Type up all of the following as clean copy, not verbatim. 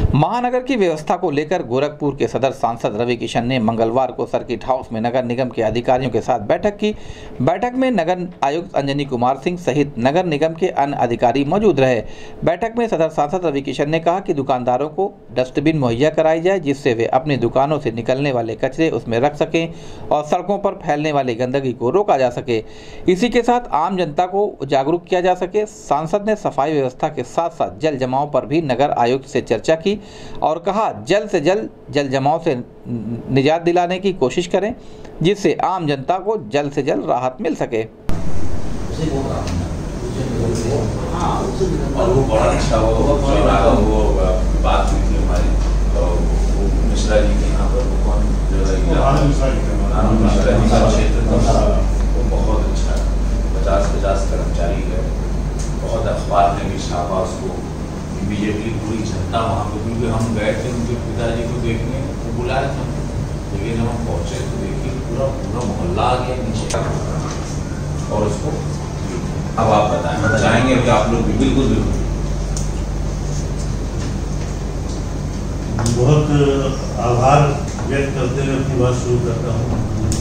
महानगर की व्यवस्था को लेकर गोरखपुर के सदर सांसद रवि किशन ने मंगलवार को सर्किट हाउस में नगर निगम के अधिकारियों के साथ बैठक की। बैठक में नगर आयुक्त अंजनी कुमार सिंह सहित नगर निगम के अन्य अधिकारी मौजूद रहे। बैठक में सदर सांसद रवि किशन ने कहा कि दुकानदारों को डस्टबिन मुहैया कराई जाए, जिससे वे अपनी दुकानों से निकलने वाले कचरे उसमें रख सकें और सड़कों पर फैलने वाली गंदगी को रोका जा सके। इसी के साथ आम जनता को जागरूक किया जा सके। सांसद ने सफाई व्यवस्था के साथ साथ जल जमाव पर भी नगर आयुक्त से चर्चा की और कहा जल्द से जल्द जल जमाव से निजात दिलाने की कोशिश करें, जिससे आम जनता को जल्द से जल्द राहत मिल सके। और वो बड़ा अच्छा वो बात हुई थी हमारी मिश्रा जी की यहाँ पर क्षेत्र वो बहुत अच्छा है। 50-50 कर्मचारी है, बहुत अखबार ने भी छापा उसको। इमीडिएटली पूरी जनता वहाँ पर, क्योंकि हम गए थे उनके पिताजी को देखने, वो बुलाए थे, लेकिन जब हम पहुँचे तो देखिए पूरा मोहल्ला आ गया नीचे। और उसको अब आप बताएं, चाहेंगे कि आप लोग भी बिल्कुल बहुत आभार व्यक्त करते हुए अपनी बात शुरू करता हूँ।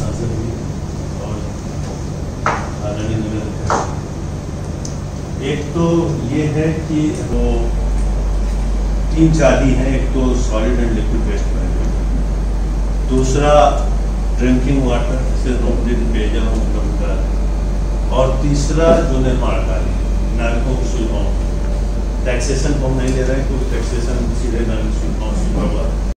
एक तो ये है कि वो 3 चाली हैं, एक तो solid and liquid waste management, दूसरा ड्रिंकिंग वाटर से रोकने की पेयजल उपलब्ध कराना, और तीसरा जो निर्माण कार्य नागरिकों की सुविधाओं। टैक्सेशन को हम नहीं ले रहे हैं, क्योंकि टैक्सेशन सीधे नागरिक सुविधाओं से होगा।